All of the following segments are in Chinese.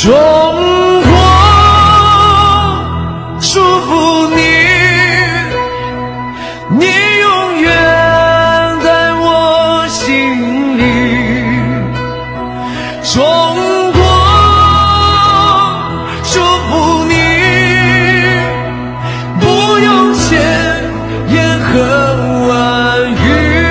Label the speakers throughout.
Speaker 1: 中国，祝福你，你永远在我心里。中国，祝福你，不用千言和万语。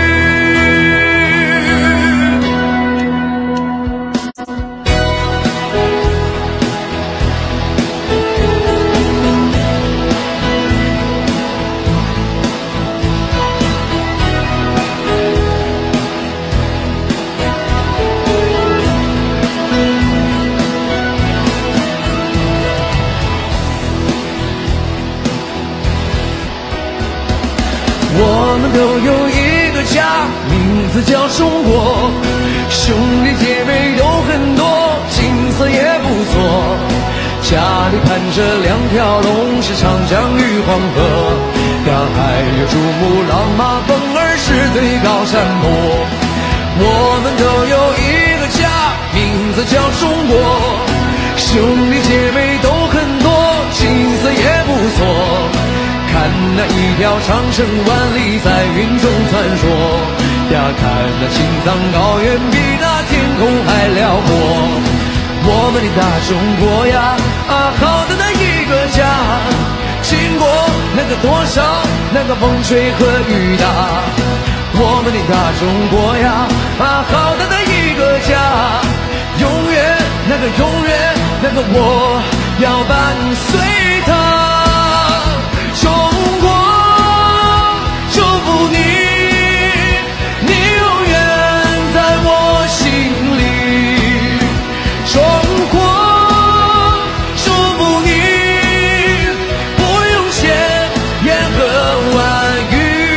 Speaker 1: 我们都有一个家，名字叫中国，兄弟姐妹都很多，景色也不错。家里盘着两条龙，是长江与黄河，呀还有珠穆朗玛峰儿是最高山坡。我们都有一个家，名字叫中国，兄弟姐妹都很多，景色也不错。看那一条长城万里在云中穿梭，呀看那青藏高原比那天空还辽阔。我们的大中国呀，好的那一个家，经过那个多少那个风吹和雨打。我们的大中国呀，好的那一个家，永远那个我要伴随它。中国，祝福你，你永远在我心里。中国，祝福你，不用千言和万语。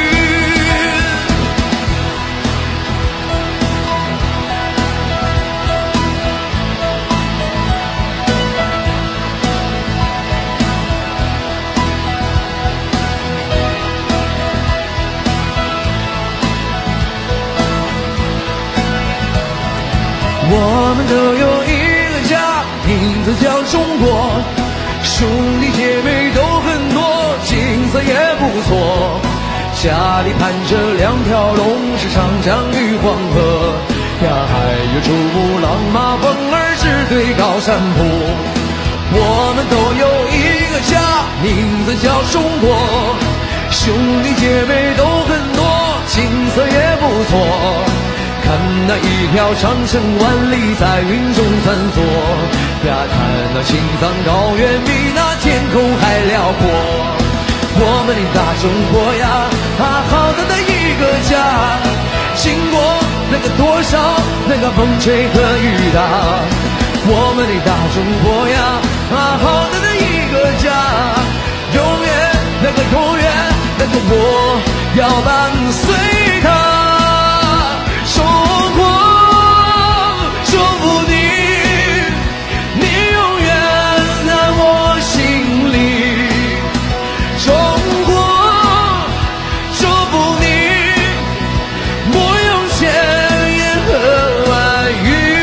Speaker 1: 我们都有一个家，名字叫中国，兄弟姐妹都很多，景色也不错。家里盘着两条龙，是长江与黄河，呀还有珠穆朗玛峰儿是最高山坡。我们都有一个家，名字叫中国，兄弟姐妹都很多，景色也不错。看那一条长城万里在云中穿梭，呀看那青藏高原比那天空还辽阔。我们的大中国呀，好的那一个家，经过那个多少那个风吹和雨打。我们的大中国呀，好的那一个家，永远那个我要伴随它。中国，祝福你，你永远在我心里。中国，祝福你，不用千言和万语。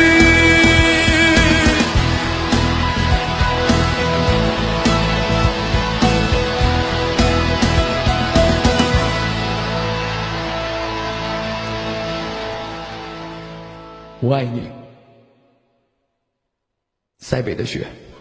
Speaker 1: 我爱你，塞北的雪。